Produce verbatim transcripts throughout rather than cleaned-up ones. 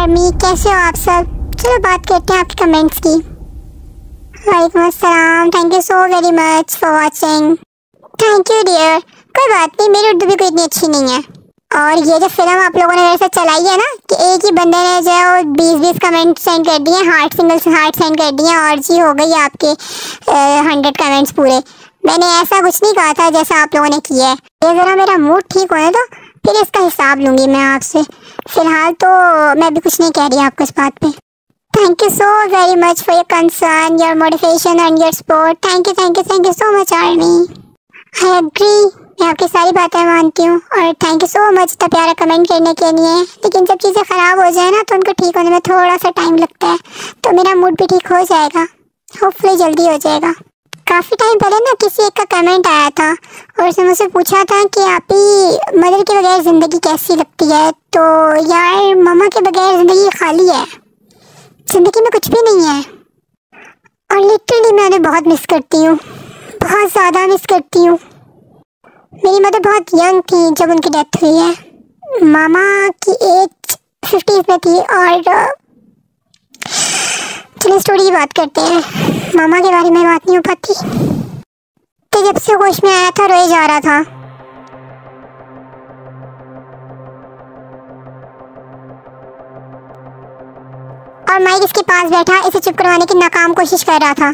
Army, कैसे हो आप सब? चलो बात करते हैं आपके कमेंट्स की। वालेकुम अस्सलाम, thank you so very much for watching. Thank you dear. कोई बात नहीं, मेरी उर्दू भी कोई इतनी अच्छी नहीं है। और ये जो फिल्म आप लोगों ने मेरे साथ चलाई है ना, कि एक ही बंदे ने जो है वो बीस बीस कमेंट सेंड कर दिए, हार्ट सिंगल हार्ट सेंड कर दिए, और जी हो गई आपके हंड्रेड कमेंट्स पूरे। मैंने ऐसा कुछ नहीं कहा था जैसा आप लोगों ने किया है। ये ज़रा मेरा मूड ठीक होने दो, फिर इसका हिसाब लूँगी मैं आपसे। फ़िलहाल तो मैं भी कुछ नहीं कह रही आपको इस बात पे। Thank you so very much for your concern, your motivation and your support. Thank you thank you thank you so much army. I agree, मैं आपकी सारी बातें मानती हूँ, और थैंक यू सो मच इतना प्यारा कमेंट करने के लिए। लेकिन जब चीज़ें ख़राब हो जाए ना, तो उनको ठीक होने में थोड़ा सा टाइम लगता है, तो मेरा मूड भी ठीक हो जाएगा, होपफुली जल्दी हो जाएगा। काफ़ी टाइम पहले ना किसी एक का कमेंट आया था, और उसने मुझसे पूछा था कि आप ही मदर के बगैर ज़िंदगी कैसी लगती है। तो यार, मम्मा के बगैर ज़िंदगी खाली है, ज़िंदगी में कुछ भी नहीं है। और लिटरली मैं उन्हें बहुत मिस करती हूँ, बहुत ज़्यादा मिस करती हूँ। मेरी मदर बहुत यंग थी जब उनकी डेथ हुई है। मामा की एज फिफ्टीज़ में थी। और चलिए स्टोरी की बात करते हैं। मामा के बारे में बात नहीं हो पाती। तो जब से होश में आया था, रोए जा रहा था। और माइक इसके पास बैठा इसे चुप करवाने की नाकाम कोशिश कर रहा था।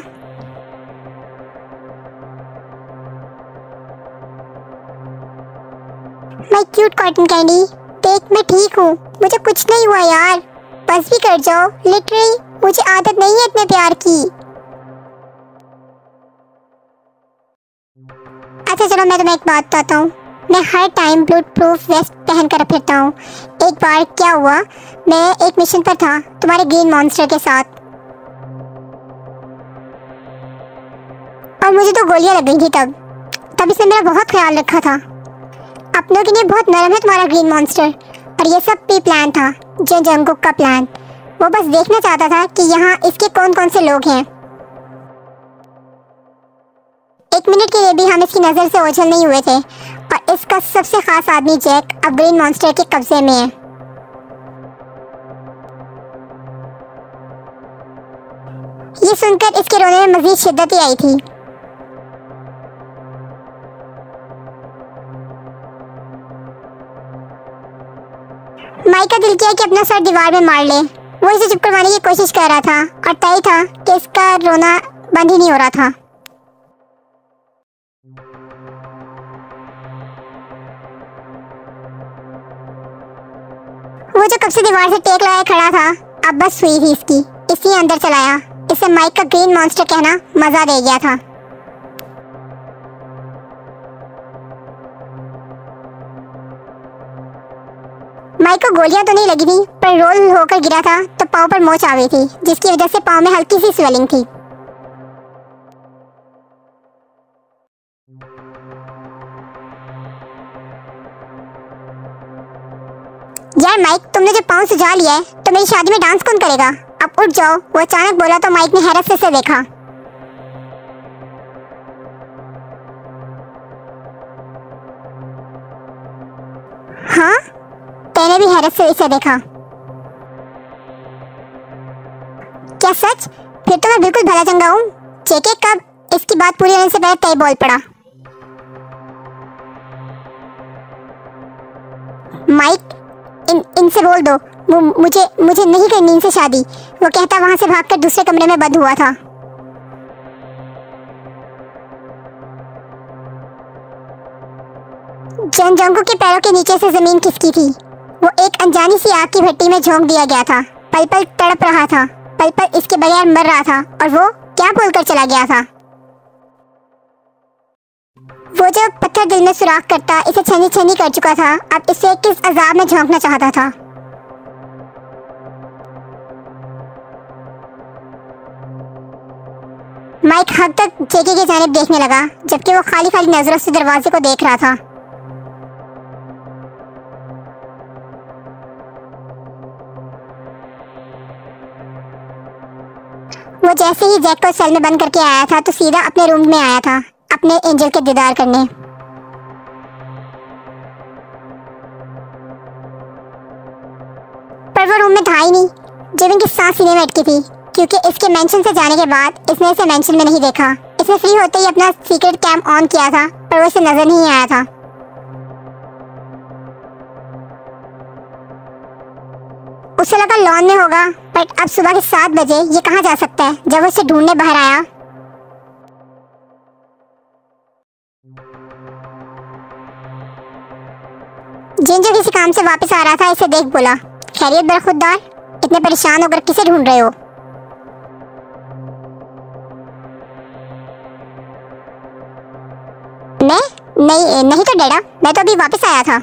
माय क्यूट कॉटन कैंडी, देख मैं ठीक हूँ, मुझे कुछ नहीं हुआ यार, बस भी कर जाओ। लिटरली मुझे आदत नहीं है इतने प्यार की। अच्छा चलो, मैं तुम्हें एक बात बताता हूँ। मैं हर टाइम ब्लूट प्रूफ वेस्ट पहन कर फिरता हूँ। एक बार क्या हुआ, मैं एक मिशन पर था तुम्हारे ग्रीन मॉन्स्टर के साथ, और मुझे तो गोलियां लग गई थी तब तब इसने मेरा बहुत ख्याल रखा था। अपनों के लिए बहुत नरम है तुम्हारा ग्रीन मॉन्स्टर, और ये सब प्री प्लान था, जो जंगकुक का प्लान। वो बस देखना चाहता था कि यहाँ इसके कौन कौन से लोग हैं। एक मिनट के लिए भी हम इसकी नज़र से ओझल नहीं हुए थे, और इसका सबसे खास आदमी जैक अब ग्रीन मॉन्स्टर के कब्जे में है। ये सुनकर इसके रोने में मजीद शिद्दत ही आई थी। माइक का दिल किया कि अपना सर दीवार में मार ले। वो इसे चुप करवाने की कोशिश कर रहा था, और तय था कि इसका रोना बंद ही नहीं हो रहा था। वो जो कब से दीवार से टेक लगाए खड़ा था, अब बस हुई थी इसकी, इसी अंदर चलाया। इसे माइक का ग्रीन मॉन्स्टर कहना मजा दे गया था। माइक को गोलियां तो नहीं लगी थी, पर रोल होकर गिरा था तो पाँव पर मोच आ गई थी, जिसकी वजह से पाँव में हल्की सी स्वेलिंग थी। यार माइक, तुमने जो पाँव सुझा लिया है, तो मेरी शादी में डांस कौन करेगा? अब उठ जाओ। वो अचानक बोला तो माइक ने हैरत से इसे देखा। हाँ, मैंने भी हैरत से इसे देखा। क्या सच? फिर तो मैं बिल्कुल भला चंगा हूँ। जेके कब इसकी बात पूरी होने से पहले तय बोल पड़ा। माइक, इन इनसे बोल दो, वो मुझे मुझे नहीं करनी इनसे शादी। वो कहता वहां से भागकर दूसरे कमरे में बंद हुआ था। जन जंगू के पैरों के नीचे से जमीन खिसकी थी। वो एक अनजानी सी आग की भट्टी में झोंक दिया गया था। पल पल तड़प रहा था, पल पल इसके बगैर मर रहा था, और वो क्या बोलकर चला गया था। वो जो पत्थर दिल में सुराख करता इसे छनी छनी कर चुका था, अब इसे किस अजाब में झोंकना चाहता था। माइक हद तक जेके की जानिब देखने लगा, जबकि वो खाली खाली नजरों से दरवाजे को देख रहा था। वो जैसे ही जैक को सेल में बंद करके आया था, तो सीधा अपने रूम में आया था, अपने एंजल के दीदार करने। पर पर वो रूम में था ही नहीं। जिमिन की सांस सीने में अटकी थी क्योंकि इसके मेंशन से जाने के बाद इसने इसे मेंशन में नहीं देखा। इसने फ्री होते ही अपना सीक्रेट कैम ऑन किया था पर वो इसे नजर नहीं आया था। उसे लगा लॉन में होगा, बट अब सुबह के सात बजे ये कहाँ जा सकता है। जब वो इसे ढूंढने बाहर आया जिन जो किसी काम से वापस आ रहा था इसे देख बोला, खैरियत बरखुरदार, इतने परेशान होकर किसे ढूंढ रहे हो? मैं नहीं नहीं तो डैडा, मैं तो अभी वापस आया था।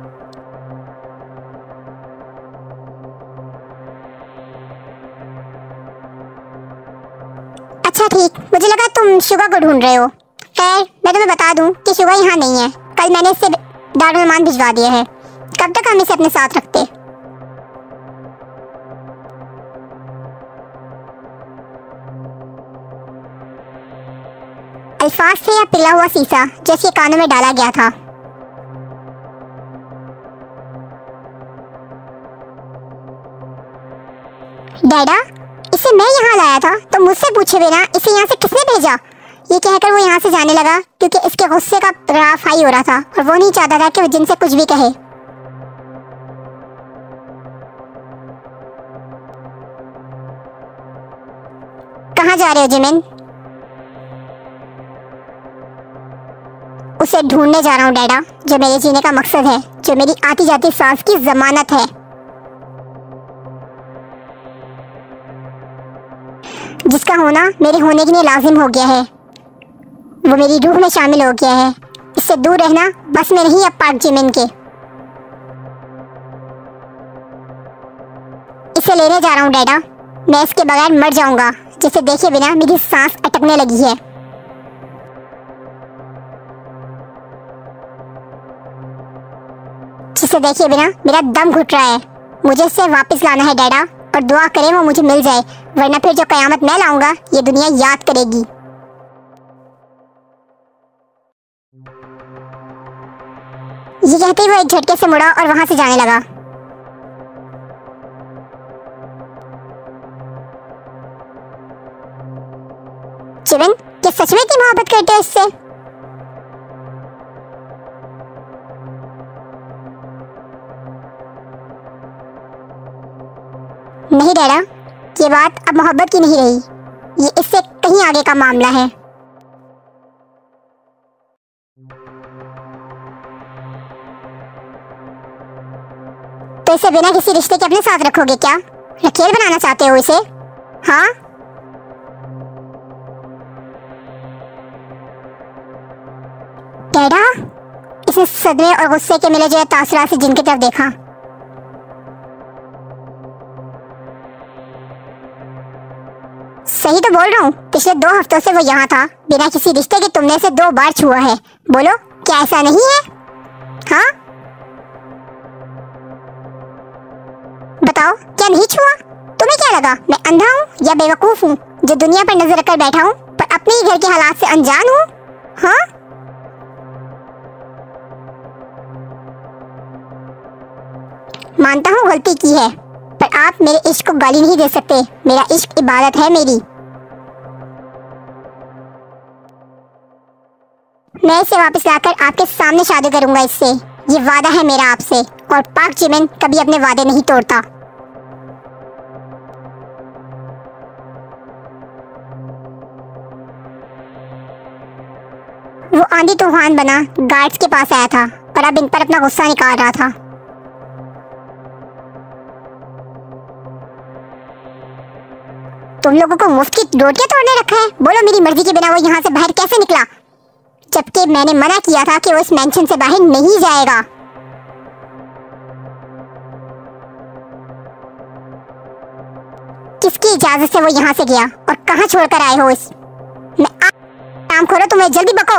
अच्छा ठीक, मुझे लगा तुम शुगा को ढूंढ रहे हो। खैर मैं तुम्हें बता दूं कि शुगा यहाँ नहीं है। कल मैंने इससे दारुल-ए-मान भिजवा दिया है। कब तक हम इसे अपने साथ रखते? अल्फाज थे या पिला हुआ शीशा जो इसके कानों में डाला गया था। डैडा, इसे मैं यहाँ लाया था तो मुझसे पूछे बिना इसे यहाँ से किसने भेजा? ये कहकर वो यहाँ से जाने लगा क्योंकि इसके गुस्से का राफ हाई हो रहा था और वो नहीं चाहता था कि वो जिनसे कुछ भी कहे। कहाँ जा रहे हो जिमिन? उसे ढूंढने जा रहा हूँ डैडा, जो मेरे जीने का मकसद है, जो मेरी आती जाती सांस की जमानत है, जिसका होना मेरे होने के लिए लाजिम हो गया है। वो मेरी रूह में शामिल हो गया है। इससे दूर रहना बस में नहीं अब पाक जिमिन के। इसे लेने जा रहा हूँ डैडा, मैं इसके बगैर मर जाऊंगा, जिसे देखे बिना मेरी सांस अटकने लगी है। जिसे देखे बिना मेरा दम घुट रहा है। मुझे इसे वापस लाना है डैडा, और दुआ करें वो मुझे मिल जाए, वरना फिर जो कयामत मैं लाऊंगा ये दुनिया याद करेगी। ये कहते ही वो एक झटके से मुड़ा और वहां से जाने लगा। जिमिन, क्या सच में इतनी मोहब्बत करते हो इससे? नहीं डैडा, ये बात अब मोहब्बत की नहीं रही, ये इससे कहीं आगे का मामला है। तो इसे बिना किसी रिश्ते के अपने साथ रखोगे क्या? रखेल बनाना चाहते हो इसे? हाँ? डैडा, इसने सदमे और गुस्से के मिले जो तासुरात से जिनकी तरफ देखा। सही तो बोल रहा हूँ, पिछले दो हफ्तों से वो यहाँ था, बिना किसी रिश्ते के तुमने इसे दो बार छुआ है। बोलो, क्या ऐसा नहीं है? हाँ? बताओ, क्या नहीं छुआ? तुम्हें क्या लगा मैं अंधा हूँ या बेवकूफ हूँ जो दुनिया पर नजर रखकर बैठा हूँ पर अपने ही घर के हालात से अनजान हूँ? हाँ? मानता हूँ गलती की है, पर आप मेरे इश्क को गाली नहीं दे सकते। मेरा इश्क इबादत है मेरी। मैं इसे वापस लाकर आपके सामने शादी करूंगा इससे। ये वादा है मेरा आपसे, और पाक जिमिन कभी अपने वादे नहीं तोड़ता। वो आंधी तूफान बना गार्ड्स के पास आया था और अब इन पर अपना गुस्सा निकाल रहा था। तुम लोगों को मुफ्त की रोटियां तोड़ने रखा है? बोलो, मेरी मर्जी के बिना वो यहाँ से बाहर कैसे निकला, जबकि मैंने मना किया था कि वो इस मेंशन से बाहर नहीं जाएगा। किसकी इजाजत से वो यहाँ से गया और कहाँ छोड़कर आए हो इस? मैं आ... काम खोलो, तुम्हें जल्दी बको।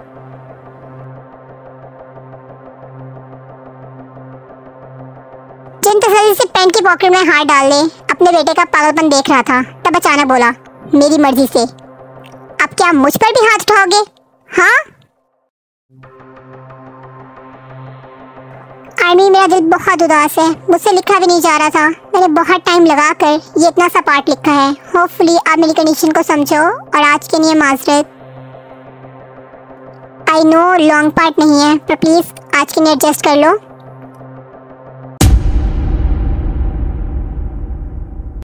जिन तसल्ली से पैंट की पॉकेट में हाथ डाल ले अपने बेटे का पागलपन देख रहा था, तब अचानक बोला, मेरी मर्जी से। अब क्या मुझ पर भी हाथ उठाओगे? हाँ? आर्मी, मेरा दिल बहुत उदास है, मुझसे लिखा भी नहीं जा रहा था। मैंने बहुत टाइम लगा कर ये इतना सा पार्ट लिखा है। होपफुली आप मेरी कंडीशन को समझो और आज के लिए माजरत। आई नो लॉन्ग पार्ट नहीं है, पर प्लीज़ आज के लिए एडजस्ट कर लो।